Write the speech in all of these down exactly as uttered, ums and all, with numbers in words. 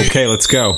Okay, let's go.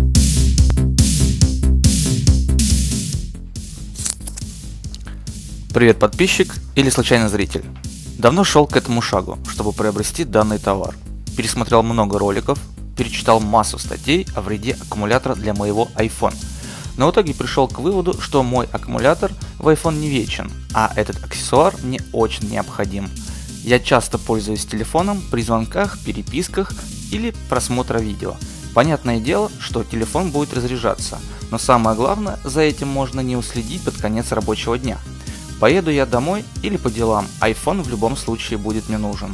Привет, подписчик или случайный зритель. Давно шел к этому шагу, чтобы приобрести данный товар. Пересмотрел много роликов, перечитал массу статей о вреде аккумулятора для моего iPhone. Но в итоге пришел к выводу, что мой аккумулятор в iPhone не вечен, а этот аксессуар мне очень необходим. Я часто пользуюсь телефоном при звонках, переписках или просмотре видео. Понятное дело, что телефон будет разряжаться, но самое главное, за этим можно не уследить под конец рабочего дня. Поеду я домой или по делам, iPhone в любом случае будет мне нужен.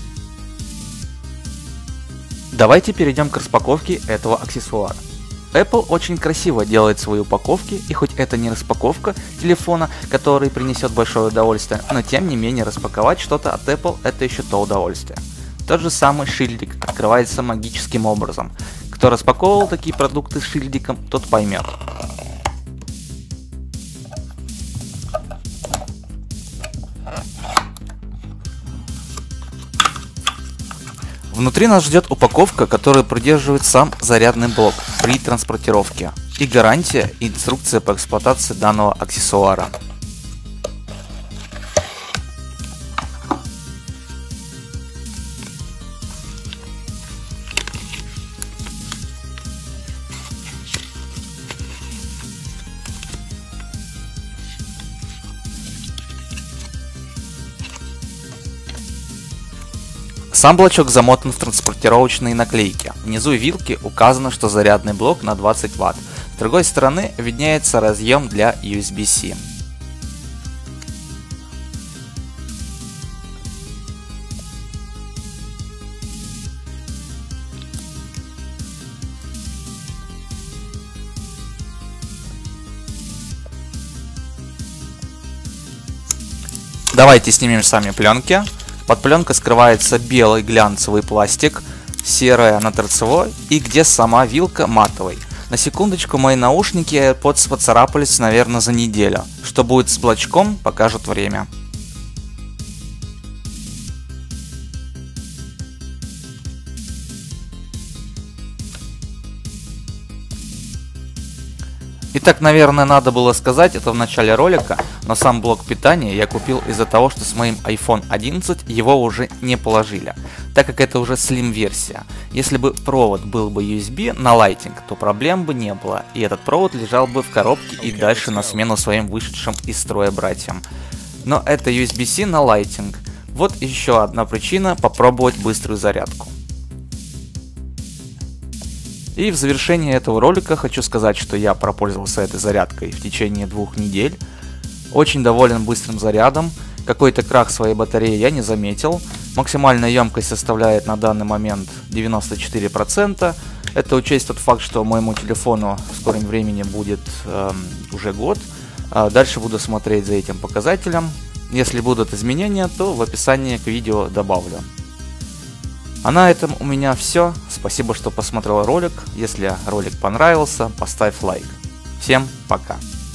Давайте перейдем к распаковке этого аксессуара. Apple очень красиво делает свои упаковки, и хоть это не распаковка телефона, который принесет большое удовольствие, но тем не менее распаковать что-то от Apple — это еще то удовольствие. Тот же самый шильдик открывается магическим образом. Кто распаковывал такие продукты с шильдиком, тот поймет. Внутри нас ждет упаковка, которая продерживает сам зарядный блок при транспортировке, и гарантия и инструкция по эксплуатации данного аксессуара. Сам блочок замотан в транспортировочные наклейки. Внизу вилки указано, что зарядный блок на двадцать ватт. С другой стороны виднеется разъем для ю эс би-C. Давайте снимем сами пленки. Под пленкой скрывается белый глянцевый пластик, серая на торцевой и где сама вилка матовой. На секундочку, мои наушники AirPods поцарапались, наверное, за неделю. Что будет с блочком, покажет время. Итак, наверное, надо было сказать это в начале ролика, но сам блок питания я купил из-за того, что с моим iPhone одиннадцать его уже не положили, так как это уже слим версия. Если бы провод был бы ю эс би на Lightning, то проблем бы не было, и этот провод лежал бы в коробке и дальше на смену своим вышедшим из строя братьям. Но это ю эс би-C на Lightning. Вот еще одна причина попробовать быструю зарядку. И в завершении этого ролика хочу сказать, что я пропользовался этой зарядкой в течение двух недель. Очень доволен быстрым зарядом. Какой-то крах своей батареи я не заметил. Максимальная емкость составляет на данный момент девяносто четыре процента. Это учесть тот факт, что моему телефону в скором времени будет э, уже год. А дальше буду смотреть за этим показателем. Если будут изменения, то в описании к видео добавлю. А на этом у меня все. Спасибо, что посмотрел ролик. Если ролик понравился, поставь лайк. Всем пока.